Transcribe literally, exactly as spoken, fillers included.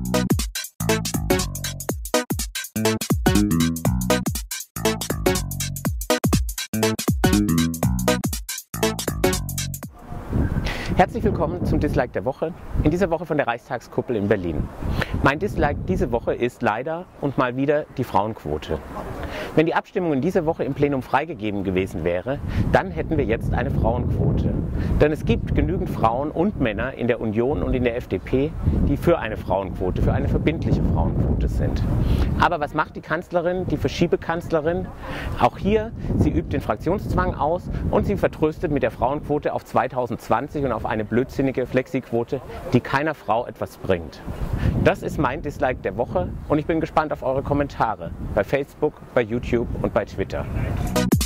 Herzlich willkommen zum Dislike der Woche, in dieser Woche von der Reichstagskuppel in Berlin. Mein Dislike diese Woche ist leider und mal wieder die Frauenquote. Wenn die Abstimmung in dieser Woche im Plenum freigegeben gewesen wäre, dann hätten wir jetzt eine Frauenquote. Denn es gibt genügend Frauen und Männer in der Union und in der F D P, die für eine Frauenquote, für eine verbindliche Frauenquote sind. Aber was macht die Kanzlerin, die Verschiebekanzlerin? Auch hier, sie übt den Fraktionszwang aus und sie vertröstet mit der Frauenquote auf zweitausendzwanzig und auf eine blödsinnige Flexiquote, die keiner Frau etwas bringt. Das ist mein Dislike der Woche und ich bin gespannt auf eure Kommentare bei Facebook, bei YouTube und bei Twitter.